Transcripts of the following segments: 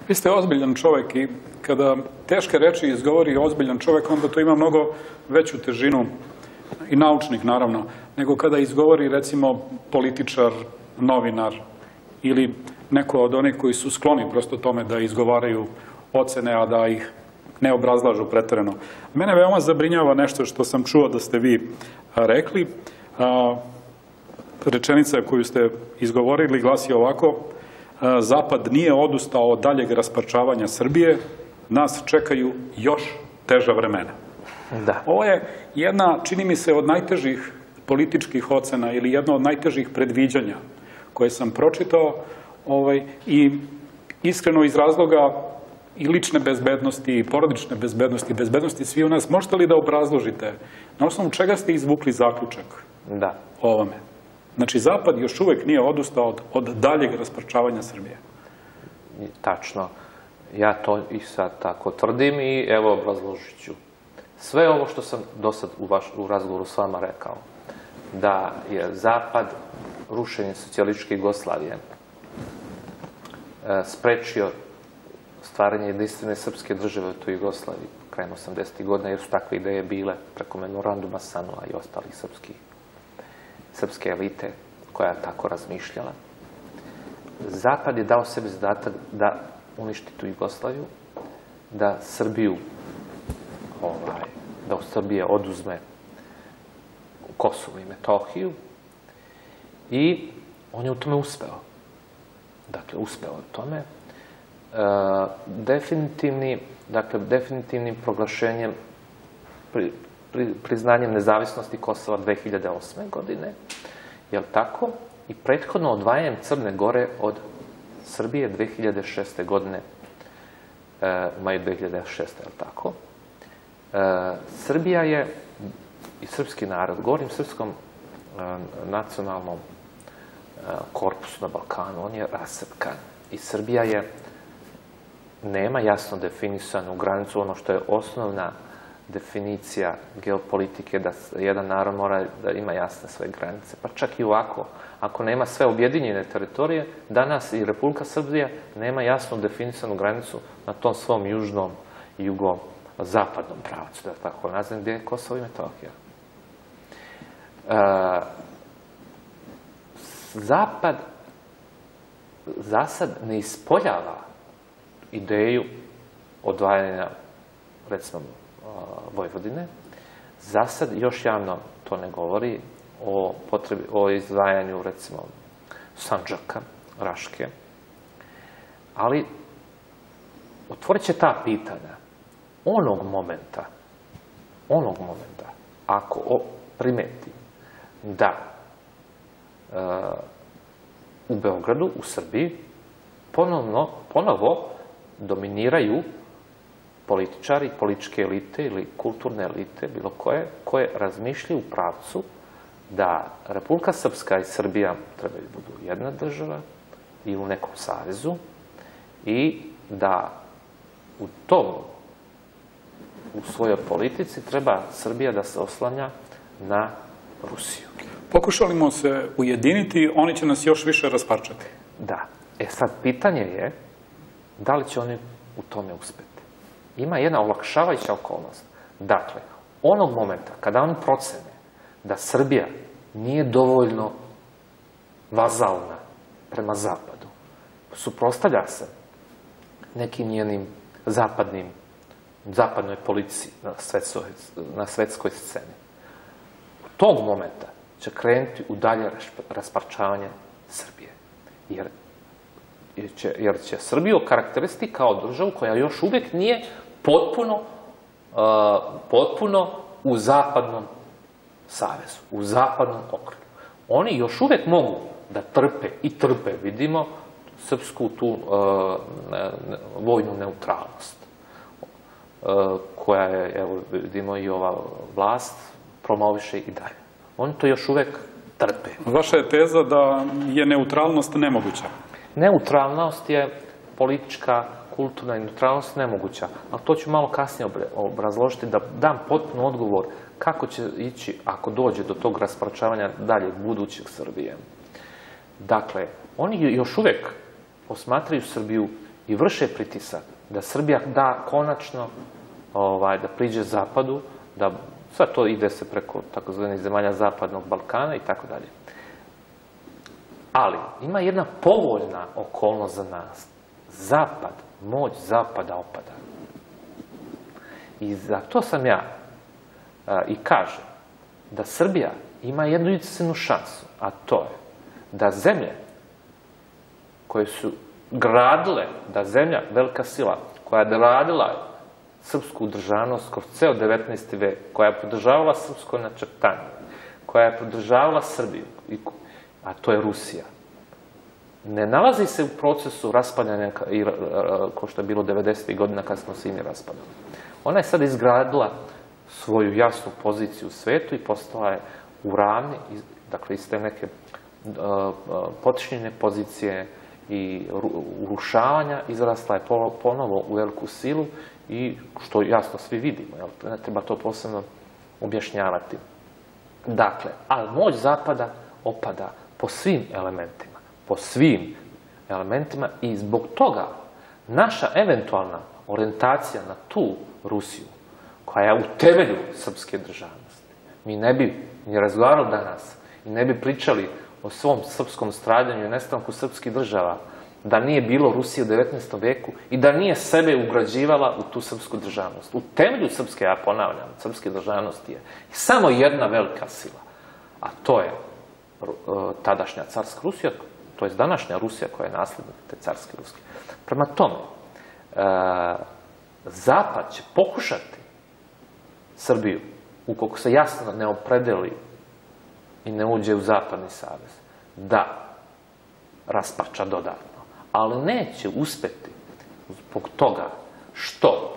Vi ste ozbiljan čovek i kada teške reči izgovori ozbiljan čovek, onda to ima mnogo veću težinu, i naučnik naravno, nego kada izgovori recimo političar, novinar ili neko od onih koji su skloni prosto tome da izgovaraju ocene, a da ih ne obrazlažu preterano. Mene veoma zabrinjava nešto što sam čuo da ste vi rekli. Rečenica koju ste izgovorili glasi ovako: Zapad nije odustao od daljeg rasparčavanja Srbije, nas čekaju još teža vremena. Ovo je jedna, čini mi se, od najtežih političkih ocena ili jedno od najtežih predviđanja koje sam pročitao i iskreno iz razloga i lične bezbednosti, i porodične bezbednosti, bezbednosti svi u nas. Možete li da obrazložite na osnovu čega ste izvukli zaključak o ovome? Znači, Zapad još uvek nije odustao od daljeg rasparčavanja Srbije. Tačno. Ja to i sad tako tvrdim i evo obrazložit ću. Sve ovo što sam do sad u razgovoru s vama rekao, da je Zapad rušenje socijalističke Jugoslavije sprečio stvaranje jedinstvene srpske države u toj Jugoslaviji krajem 80. godina, jer su takve ideje bile preko memoranduma Sanua i ostalih srpske elite koja je tako razmišljala. Zapad je dao sebi zadatak da uništi tu Jugoslaviju, da Srbiju da u Srbije oduzme Kosovo i Metohiju i on je u tome uspeo. Dakle, uspeo u tome. Definitivnim proglašenjem, priznanjem nezavisnosti Kosova 2008. godine, je li tako? I prethodno odvajanjem Crne Gore od Srbije 2006. godine, u maju 2006. je li tako? Srbija je, i srpski narod, govorim srpskom nacionalnom korpusu na Balkanu, on je rasrkan. I Srbija nema jasno definisanu granicu, ono što je osnovna definicija geopolitike, da jedan narod mora da ima jasne svoje granice. Pa čak i ovako, ako nema sve objedinjene teritorije, danas i Republika Srbija nema jasno definisanu granicu na tom svom južnom i jugozapadnom pravcu, da tako nazvam, gdje je Kosovo i Metohija. Zapad za sad ne ispoljava ideju odvajanja, recimo, Vojvodine. Za sad još javno to ne govori o izdvajanju, recimo, Sandžaka, Raške. Ali otvorit će ta pitanja onog momenta, ako primeti da u Beogradu, u Srbiji, ponovo dominiraju političari, političke elite ili kulturne elite, bilo koje razmišljaju u pravcu da Republika Srpska i Srbija trebaju budu jedna država i u nekom savezu i da u svojoj politici treba Srbija da se oslanja na Rusiju. Pokušalimo se ujediniti, oni će nas još više rasparčati. Da. Sad, pitanje je da li će oni u tome uspeti. Ima jedna olakšavajuća okolnost. Dakle, onog momenta kada oni procene da Srbija nije dovoljno vazalna prema Zapadu, suprotstavlja se nekim njenim zapadnoj politici na svetskoj sceni. U tog momenta će krenuti u dalje rasparčavanje Srbije. Jer će Srbiju okarakterisati kao državu koja još uvek nije potpuno u zapadnom savezu, u zapadnom okrugu. Oni još uvek mogu da trpe, vidimo, srpsku tu vojnu neutralnost, koja je, evo, vidimo, i ova vlast promoviše i dalje. Oni to još uvek trpe. Vaša je teza da je neutralnost nemoguća? Neutralnost je politička, kulturna neutralnost nemoguća, ali to ću malo kasnije obrazložiti da dam potpuno odgovor kako će ići ako dođe do tog rasparčavanja daljeg budućeg Srbije. Dakle, oni još uvek posmatraju Srbiju i vrše pritisak da Srbija da konačno da priđe Zapadu, da sve to ide se preko takozvanih zemalja Zapadnog Balkana i tako dalje. Ali ima jedna povoljna okolnost za nas. Zapad, moć Zapada opada. I zato sam ja i kažem da Srbija ima jednu jedinstvenu šansu, a to je da zemlje koje su gradile, da zemlja, velika sila, koja je gradila srpsku državnost kroz ceo 19. vek, koja je podržavala srpsko načrtanje, koja je podržavala Srbiju, a to je Rusija, ne nalazi se u procesu raspadanja, kao što je bilo 90. godina kad smo se i mi raspadali. Ona je sad izgradila svoju jasnu poziciju u svetu i postala je u ravni, dakle, iz te neke potišnjene pozicije i urušavanja, izrasla je ponovo u veliku silu i što jasno svi vidimo, ne treba to posebno objašnjavati. Dakle, ali moć Zapada opada po svim elementima i zbog toga naša eventualna orijentacija na tu Rusiju, koja je u temelju srpske državnosti, mi ne bi ni razgovarali danas i ne bi pričali o svom srpskom stradanju i nestanku srpskih država, da nije bilo Rusije u 19. veku i da nije sebe ugrađivala u tu srpsku državnost. U temelju srpske, ja ponavljam, srpske državnosti je samo jedna velika sila, a to je tadašnja carska Rusija, to je današnja Rusija koja je naslednik te carske Ruske. Prema tome, Zapad će pokušati Srbiju, ukoliko se jasno ne opredeli i ne uđe u Zapadni savez, da raspača dodatno. Ali neće uspeti zbog toga što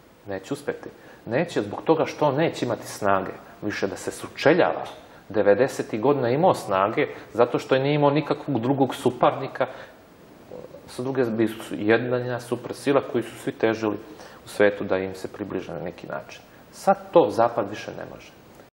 neće imati snage više da se sučeljava. 90. godina imao snage zato što je nije imao nikakvog drugog suparnika. Sa druge bili su jedna supersila koji su svi težili u svetu da im se približe na neki način. Sad to Zapad više ne može.